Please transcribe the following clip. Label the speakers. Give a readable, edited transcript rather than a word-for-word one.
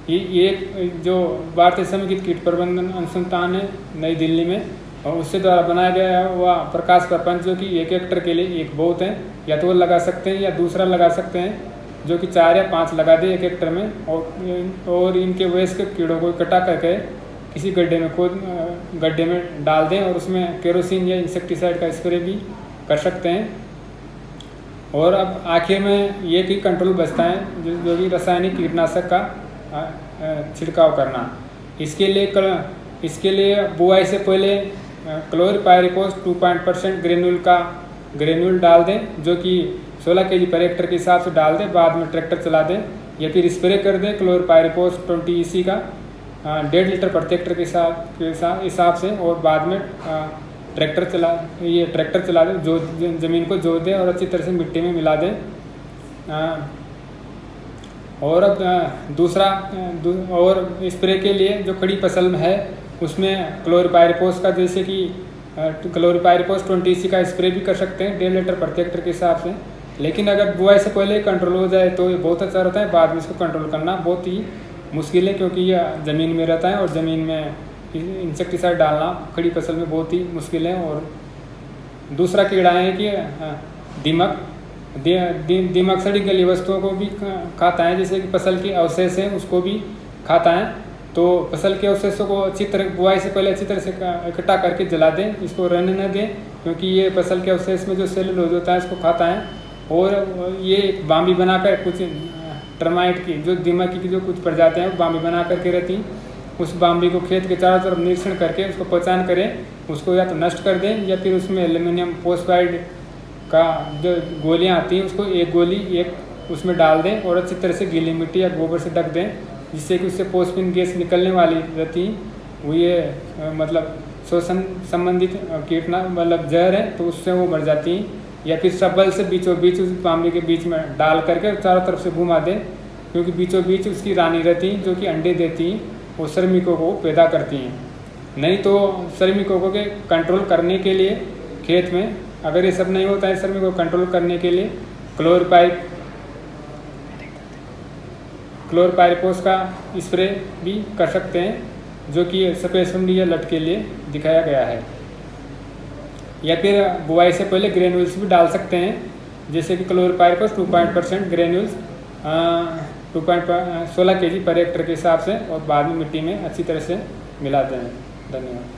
Speaker 1: ये जो भारतीय समेकित कीट प्रबंधन अनुसंधान है नई दिल्ली में, और उससे द्वारा बनाया गया है वह प्रकाश प्रपंच, जो कि 1 हेक्टेयर के लिए एक बहुत है, या तो वो लगा सकते हैं या दूसरा लगा सकते हैं जो कि 4 या 5 लगा दे 1 हेक्टेयर में। और इनके वयस्क कीड़ों को इकट्ठा करके किसी गड्ढे में डाल दें और उसमें केरोसिन या इंसेक्टिसाइड का स्प्रे भी कर सकते हैं। और अब आखिर में ये भी कंट्रोल बचता है जो कि रासायनिक कीटनाशक का छिड़काव करना। इसके लिए बुआई से पहले क्लोरपाइरिफॉस 2% ग्रेन्यूल डाल दें, जो कि 16 kg पर हेक्टेयर के हिसाब से डाल दें, बाद में ट्रैक्टर चला दें, या फिर स्प्रे कर दें क्लोरपाइरिफॉस 20 EC का 1.5 लीटर प्रति हेक्टेयर के हिसाब से, और बाद में ट्रैक्टर चला दें, जो ज़मीन को जोत दें और अच्छी तरह से मिट्टी में मिला दें। और अब दूसरा और स्प्रे के लिए जो खड़ी फसल है उसमें क्लोरपाइरिफॉस का, जैसे कि क्लोरपाइरिफॉस 20 EC का स्प्रे भी कर सकते हैं 1.5 लीटर प्रति हेक्टेयर के हिसाब से। लेकिन अगर बुआई से पहले कंट्रोल हो जाए तो ये बहुत अच्छा रहता है, बाद में इसको कंट्रोल करना बहुत ही मुश्किल है, क्योंकि यह ज़मीन में रहता है और ज़मीन में इंसेक्टिसाइड डालना खड़ी फसल में बहुत ही मुश्किल है। और दूसरा कीड़ा है कि दीमक सड़ी गली वस्तुओं को भी खाता है, जैसे कि फसल के अवशेष हैं उसको भी खाता है। तो फसल के अवशेषों को अच्छी तरह बुआई से पहले अच्छी तरह से इकट्ठा करके जला दें, इसको रहने न दें, क्योंकि ये फसल के अवशेष में जो सेलुलोज होता है इसको खाता है। और ये बाम्बी बनाकर कुछ टर्माइट की जो दीमक की जो कुछ प्रजातियाँ हैं बाम्बी बना करके रहती हैं, उस बाम्बी को खेत के चारों तरफ निरीक्षण करके उसको पहचान करें, उसको या तो नष्ट कर दें या फिर उसमें एल्यूमिनियम फॉस्फाइड का जो गोलियां आती हैं उसको एक गोली उसमें डाल दें और अच्छी तरह से गीली मिट्टी या गोबर से ढक दें, जिससे कि उससे फोस्फिन गैस निकलने वाली रहती वो ये मतलब श्वसन संबंधित मतलब जहर है, तो उससे वो मर जाती हैं। या फिर सबल से बीचों बीच उस बाम्बी के बीच में डाल करके चारों तरफ से घुमा दें, क्योंकि बीचों बीच उसकी रानी रहती हैं जो कि अंडे देती हैं और श्रमिकों को पैदा करती हैं। नहीं तो श्रमिकों को के कंट्रोल करने के लिए खेत में अगर ये सब नहीं होता है, श्रमिकों को कंट्रोल करने के लिए क्लोरपाइरिफॉस का स्प्रे भी कर सकते हैं, जो कि सफेद सुंडी या लट के लिए दिखाया गया है। या फिर बुआई से पहले ग्रेन्यूल्स भी डाल सकते हैं, जैसे कि क्लोरपाइरिफॉस 2% ग्रेन्यूल्स 16 kg पर हेक्टेयर के हिसाब से, और बाद में मिट्टी में अच्छी तरह से मिला दें। धन्यवाद।